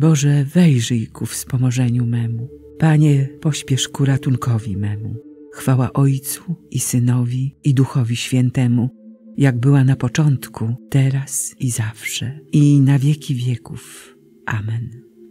Boże, wejrzyj ku wspomożeniu memu. Panie, pośpiesz ku ratunkowi memu. Chwała Ojcu i Synowi i Duchowi Świętemu, jak była na początku, teraz i zawsze, i na wieki wieków. Amen.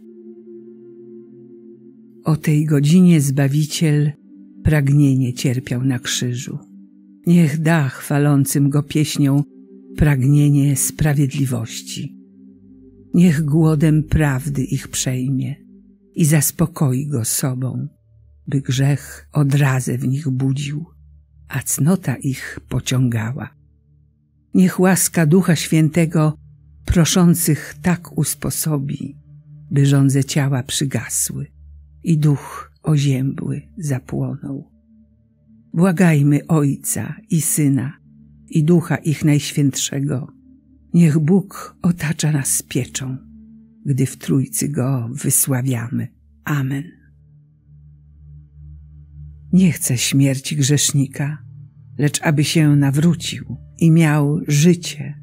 O tej godzinie Zbawiciel pragnienie cierpiał na krzyżu. Niech da chwalącym Go pieśnią pragnienie sprawiedliwości. Niech głodem prawdy ich przejmie i zaspokoi go sobą, by grzech odrazę w nich budził, a cnota ich pociągała. Niech łaska Ducha Świętego proszących tak usposobi, by żądze ciała przygasły i duch oziębły zapłonął. Błagajmy Ojca i Syna i Ducha ich Najświętszego. Niech Bóg otacza nas pieczą, gdy w Trójcy Go wysławiamy. Amen. Nie chcę śmierci grzesznika, lecz aby się nawrócił i miał życie.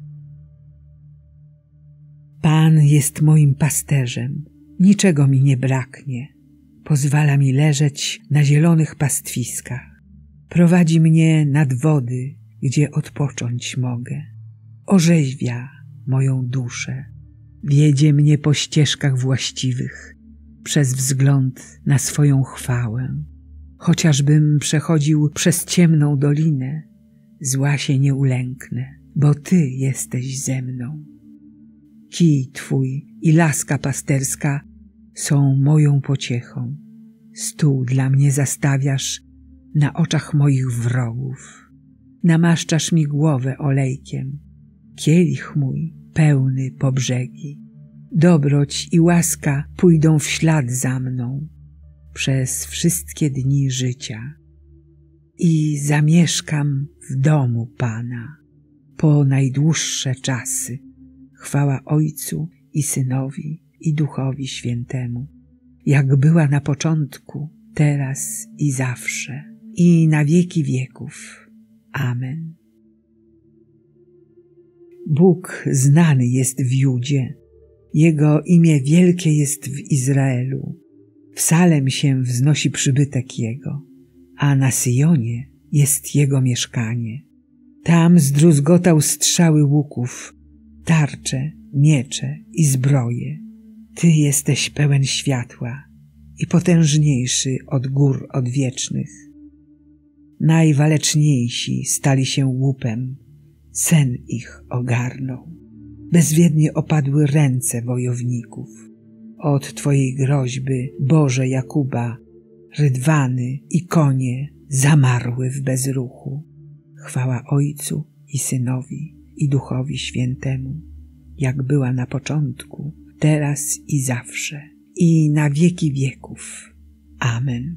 Pan jest moim pasterzem, niczego mi nie braknie. Pozwala mi leżeć na zielonych pastwiskach. Prowadzi mnie nad wody, gdzie odpocząć mogę. Orzeźwia moją duszę. Wiedzie mnie po ścieżkach właściwych, przez wzgląd na swoją chwałę. Chociażbym przechodził przez ciemną dolinę, zła się nie ulęknę, bo Ty jesteś ze mną. Kij Twój i laska pasterska są moją pociechą. Stół dla mnie zastawiasz na oczach moich wrogów. Namaszczasz mi głowę olejkiem, kielich mój pełny po brzegi. Dobroć i łaska pójdą w ślad za mną przez wszystkie dni życia i zamieszkam w domu Pana po najdłuższe czasy. Chwała Ojcu i Synowi i Duchowi Świętemu, jak była na początku, teraz i zawsze, i na wieki wieków. Amen. Bóg znany jest w Judzie, Jego imię wielkie jest w Izraelu. W Salem się wznosi przybytek Jego, a na Syjonie jest Jego mieszkanie. Tam zdruzgotał strzały łuków, tarcze, miecze i zbroje. Ty jesteś pełen światła i potężniejszy od gór odwiecznych. Najwaleczniejsi stali się łupem, sen ich ogarnął. Bezwiednie opadły ręce wojowników. Od Twojej groźby, Boże Jakuba, rydwany i konie zamarły w bezruchu. Chwała Ojcu i Synowi i Duchowi Świętemu, jak była na początku, teraz i zawsze, i na wieki wieków. Amen.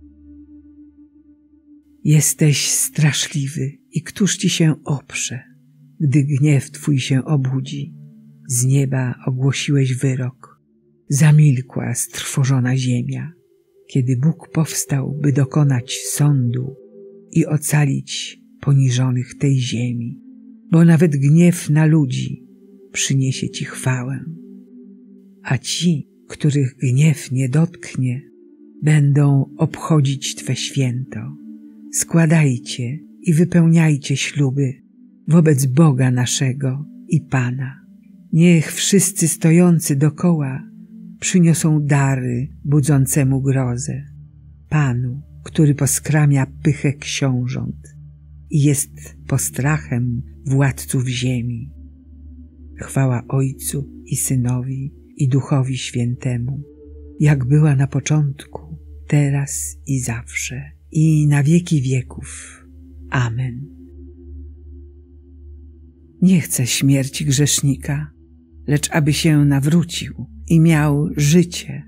Jesteś straszliwy i któż Ci się oprze, gdy gniew Twój się obudzi? Z nieba ogłosiłeś wyrok, zamilkła strwożona ziemia, kiedy Bóg powstał, by dokonać sądu i ocalić poniżonych tej ziemi, bo nawet gniew na ludzi przyniesie Ci chwałę, a ci, których gniew nie dotknie, będą obchodzić Twe święto. Składajcie i wypełniajcie śluby wobec Boga naszego i Pana. Niech wszyscy stojący dokoła przyniosą dary budzącemu grozę, Panu, który poskramia pychę książąt i jest postrachem władców ziemi. Chwała Ojcu i Synowi i Duchowi Świętemu, jak była na początku, teraz i zawsze, i na wieki wieków. Amen. Nie chcę śmierci grzesznika, lecz aby się nawrócił i miał życie.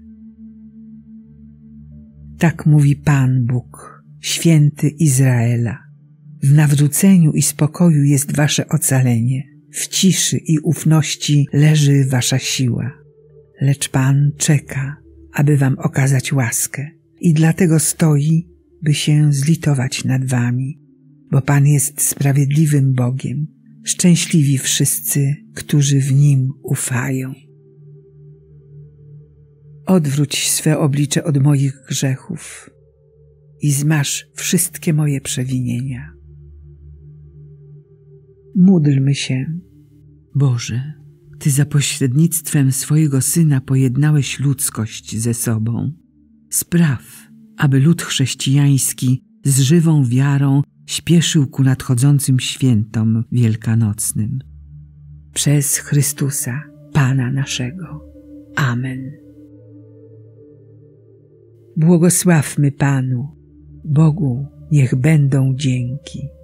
Tak mówi Pan Bóg, święty Izraela. W nawróceniu i spokoju jest wasze ocalenie, w ciszy i ufności leży wasza siła. Lecz Pan czeka, aby wam okazać łaskę i dlatego stoi, by się zlitować nad wami, bo Pan jest sprawiedliwym Bogiem, szczęśliwi wszyscy, którzy w Nim ufają. Odwróć swe oblicze od moich grzechów i zmaż wszystkie moje przewinienia. Módlmy się. Boże, Ty za pośrednictwem swojego Syna pojednałeś ludzkość ze sobą. Spraw, aby lud chrześcijański z żywą wiarą śpieszył ku nadchodzącym świętom wielkanocnym. Przez Chrystusa, Pana naszego. Amen. Błogosławmy Panu, Bogu niech będą dzięki.